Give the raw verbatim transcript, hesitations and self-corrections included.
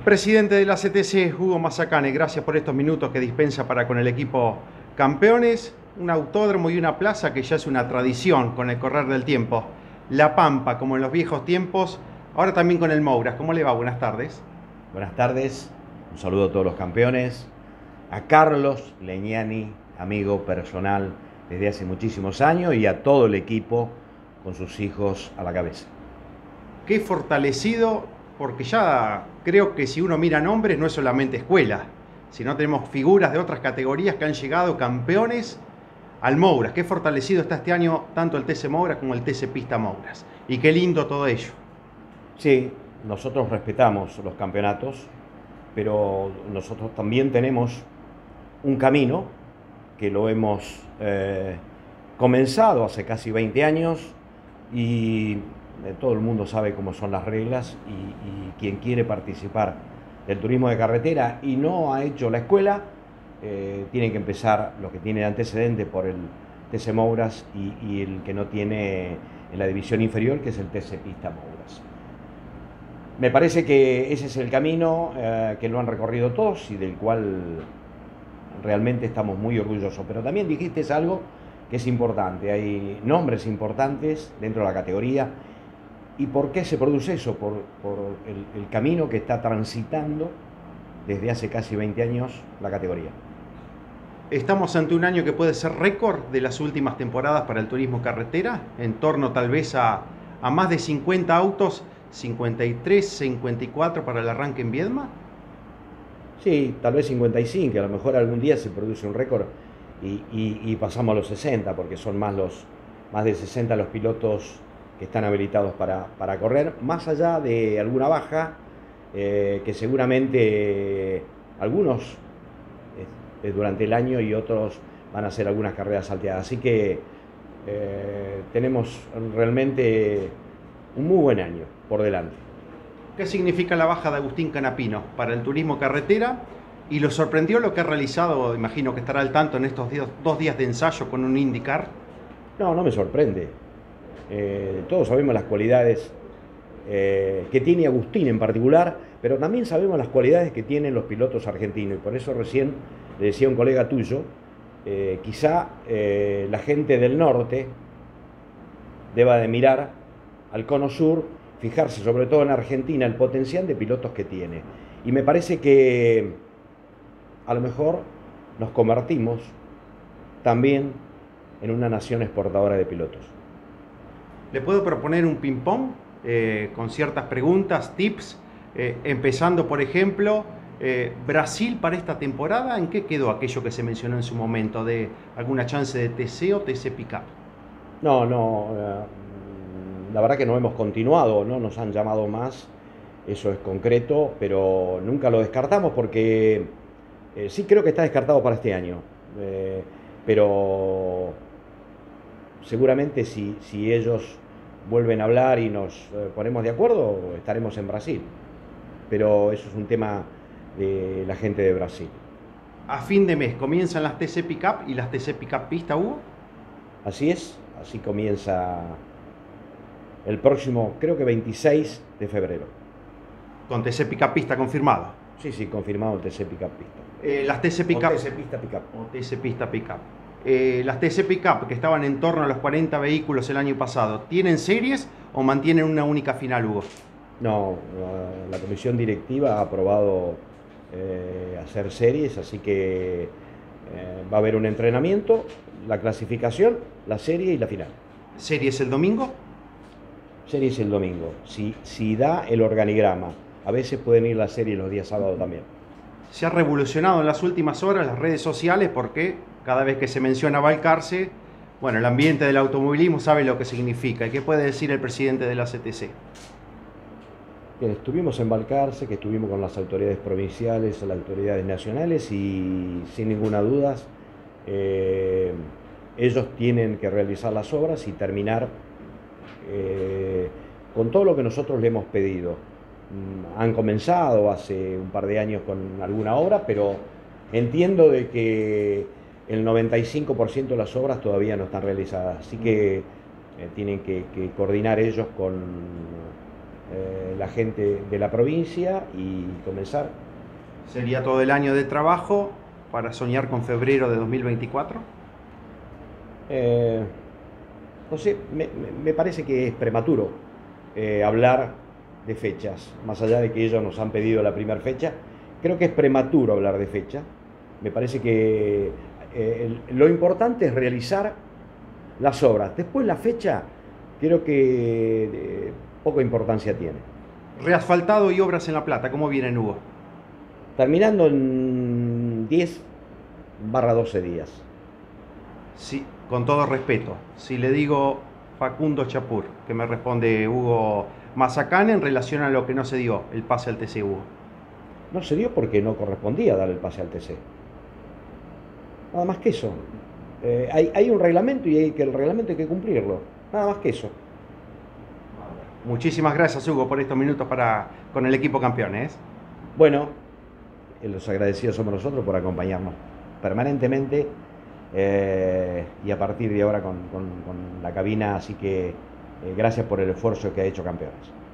Presidente de la C T C, Hugo Mazacane, gracias por estos minutos que dispensa para con el equipo Campeones. Un autódromo y una plaza que ya es una tradición con el correr del tiempo. La Pampa, como en los viejos tiempos, ahora también con el Mouras. ¿Cómo le va? Buenas tardes. Buenas tardes, un saludo a todos los campeones, a Carlos Legnani, amigo personal desde hace muchísimos años, y a todo el equipo con sus hijos a la cabeza. Qué fortalecido, porque ya creo que si uno mira nombres no es solamente escuela, sino tenemos figuras de otras categorías que han llegado campeones al Mouras. Qué fortalecido está este año tanto el T C Mouras como el T C Pista Mouras. Y qué lindo todo ello. Sí, nosotros respetamos los campeonatos, pero nosotros también tenemos un camino que lo hemos eh, comenzado hace casi veinte años y todo el mundo sabe cómo son las reglas, y, y quien quiere participar del turismo de carretera y no ha hecho la escuela, eh, tiene que empezar, los que tienen antecedentes, por el T C Mouras, y, y el que no tiene en la división inferior, que es el T C Pista Mouras. Me parece que ese es el camino eh, que lo han recorrido todos y del cual realmente estamos muy orgullosos. Pero también dijiste algo que es importante, hay nombres importantes dentro de la categoría. ¿Y por qué se produce eso? Por, por el, el camino que está transitando desde hace casi veinte años la categoría. Estamos ante un año que puede ser récord de las últimas temporadas para el turismo carretera, en torno tal vez a, a más de cincuenta autos, cincuenta y tres, cincuenta y cuatro para el arranque en Viedma. Sí, tal vez cincuenta y cinco, a lo mejor algún día se produce un récord y, y, y pasamos a los sesenta, porque son más, los, más de sesenta los pilotos que están habilitados para, para correr, más allá de alguna baja, eh, que seguramente eh, algunos eh, durante el año y otros van a hacer algunas carreras salteadas. Así que eh, tenemos realmente un muy buen año por delante. ¿Qué significa la baja de Agustín Canapino para el turismo carretera? ¿Y lo sorprendió lo que ha realizado? Imagino que estará al tanto en estos días, dos días de ensayo con un IndyCar. No, no me sorprende. Eh, todos sabemos las cualidades eh, que tiene Agustín en particular, pero también sabemos las cualidades que tienen los pilotos argentinos, y por eso recién le decía a un colega tuyo, eh, quizá eh, la gente del norte deba de mirar al cono sur, fijarse sobre todo en Argentina el potencial de pilotos que tiene, y me parece que a lo mejor nos convertimos también en una nación exportadora de pilotos. Le puedo proponer un ping-pong eh, con ciertas preguntas, tips, eh, empezando por ejemplo, eh, Brasil para esta temporada, ¿en qué quedó aquello que se mencionó en su momento de alguna chance de T C o T C Pickup? No, no, eh, la verdad que no hemos continuado, no nos han llamado más, eso es concreto, pero nunca lo descartamos porque eh, sí creo que está descartado para este año, eh, pero seguramente si, si ellos vuelven a hablar y nos eh, ponemos de acuerdo, estaremos en Brasil. Pero eso es un tema de la gente de Brasil. A fin de mes comienzan las T C Pickup y las T C Pickup Pista, Hugo. Así es, así comienza el próximo, creo que veintiséis de febrero. Con T C Pickup Pista confirmado. Sí, sí, confirmado el T C Pickup Pista. Eh, las T C Pickup. O T C Pista Pickup. O T C Pista Pickup. Eh, las T C Pickup, que estaban en torno a los cuarenta vehículos el año pasado, ¿tienen series o mantienen una única final, Hugo? No, la comisión directiva ha aprobado eh, hacer series, así que eh, va a haber un entrenamiento, la clasificación, la serie y la final. ¿Series el domingo? Series el domingo, si, si da el organigrama. A veces pueden ir las series los días sábados también. Se ha revolucionado en las últimas horas las redes sociales porque cada vez que se menciona Balcarce, bueno, el ambiente del automovilismo sabe lo que significa. ¿Y qué puede decir el presidente de la C T C? Bien, estuvimos en Balcarce, que estuvimos con las autoridades provinciales, las autoridades nacionales, y sin ninguna duda eh, ellos tienen que realizar las obras y terminar eh, con todo lo que nosotros le hemos pedido. Mm, han comenzado hace un par de años con alguna obra, pero entiendo de que el noventa y cinco por ciento de las obras todavía no están realizadas, así que eh, tienen que, que coordinar ellos con eh, la gente de la provincia y comenzar. ¿Sería todo el año de trabajo para soñar con febrero de dos mil veinticuatro? Eh, no sé, me, me parece que es prematuro eh, hablar de fechas, más allá de que ellos nos han pedido la primera fecha. Creo que es prematuro hablar de fecha. Me parece que eh, el, lo importante es realizar las obras. Después la fecha creo que eh, poca importancia tiene. Reasfaltado y obras en La Plata, ¿cómo vienen, Hugo? Terminando en diez barra doce días. Sí, con todo respeto, si le digo Facundo Chapur, que me responde Hugo Mazacane en relación a lo que no se dio, el pase al T C U. No se dio porque no correspondía dar el pase al T C. Nada más que eso. Eh, hay, hay un reglamento y hay que el reglamento hay que cumplirlo. Nada más que eso. Muchísimas gracias, Hugo, por estos minutos para, con el equipo campeones. Bueno, los agradecidos somos nosotros por acompañarnos permanentemente eh, y a partir de ahora con, con, con la cabina, así que eh, gracias por el esfuerzo que ha hecho Campeones.